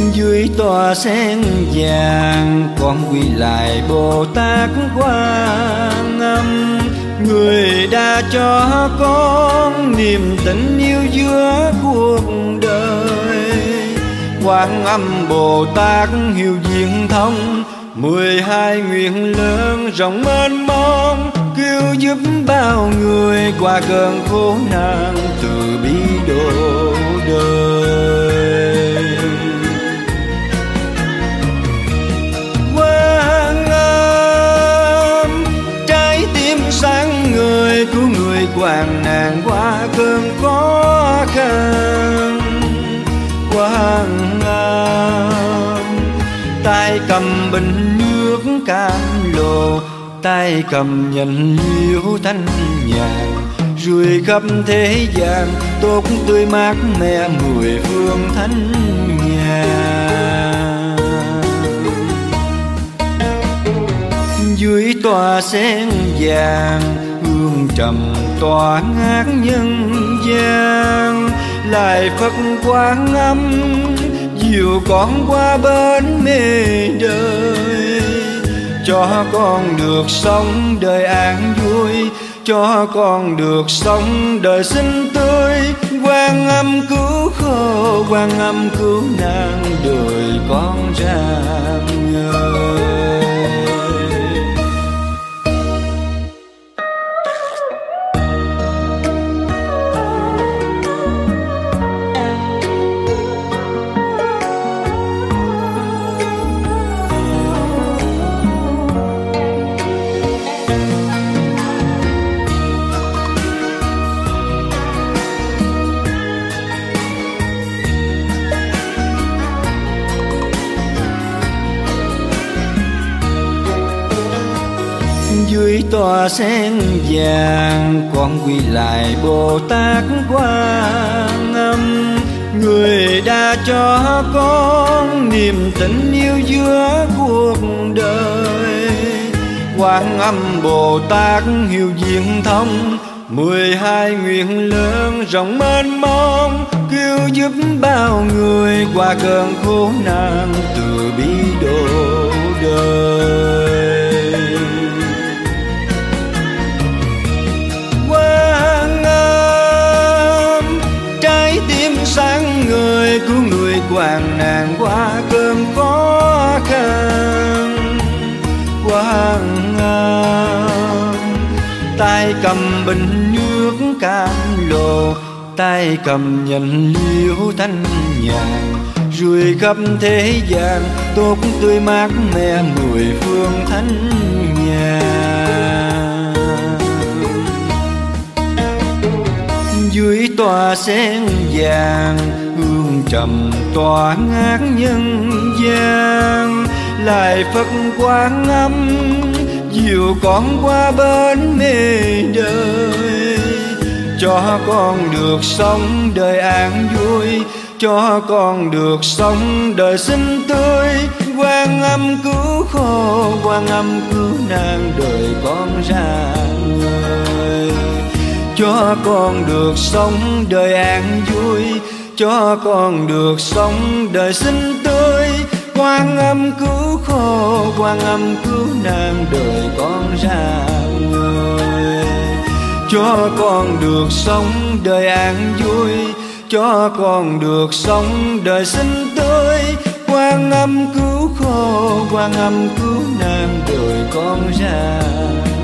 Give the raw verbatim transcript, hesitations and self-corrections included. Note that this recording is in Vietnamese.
Dưới tòa sen vàng con quy lại Bồ Tát Quan Âm, người đã cho con niềm tình yêu giữa cuộc đời. Quan Âm Bồ Tát hiếu diện thông, mười hai nguyện lớn rộng mênh mông, cứu giúp bao người qua cơn khổ nạn, từ bi độ đời. Quan Âm trái tim sáng người, cứu người hoạn nạn qua cơn khó khăn. Quan Âm tay cầm bình nước cam lồ, tay cầm nhận liễu thanh nhàn, rưỡi khắp thế gian tốt tươi mát mẻ mười phương thánh nhà. Dưới tòa sen vàng hương trầm tỏa ngát nhân gian, lại Phật Quan Âm dìu con qua bến mê đời. Cho con được sống đời an vui, cho con được sống đời xinh tươi. Quan Âm cứu khổ, Quan Âm cứu nạn, đời con rạng ngời. Dưới tòa sen vàng con quy lại Bồ Tát Quan Âm, người đã cho con niềm tình yêu giữa cuộc đời. Quan Âm Bồ Tát hiếu diện thông, mười hai nguyện lớn rộng mênh mông, cứu giúp bao người qua cơn khổ nạn, từ bi độ đời. Sáng người cứu người hoạn nạn qua cơn khó khăn. Quan Âm tay cầm bình nước cam lồ, tay cầm nhận liễu thanh nhàn, rưỡi khắp thế gian tốt tươi mát mẻ mười phương thánh nhà. Dưới tòa sen vàng hương trầm tỏa ngát nhân gian, lại Phật Quan Âm dìu con qua bến mê đời. Cho con được sống đời an vui, cho con được sống đời xinh tươi. Quan Âm cứu khổ, Quan Âm cứu nạn, đời con rạng ngời. Cho con được sống đời an vui, cho con được sống đời xinh tươi. Quan Âm cứu khổ, Quan Âm cứu nạn, đời con rạng ngời. Cho con được sống đời an vui, cho con được sống đời xinh tươi. Quan Âm cứu khổ, Quan Âm cứu nạn, đời con rạng